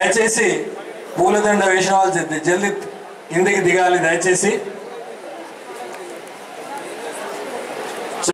దయచేసి పూలదండ వేసిన వాళ్ళు జల్దీ కిందకి దిగాలి దయచేసి.